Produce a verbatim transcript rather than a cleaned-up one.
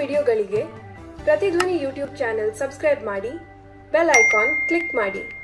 ವಿಡಿಯೋಗಳಿಗೆ Prathidhvani YouTube channel subscribe ಮಾಡಿ, bell icon click ಮಾಡಿ.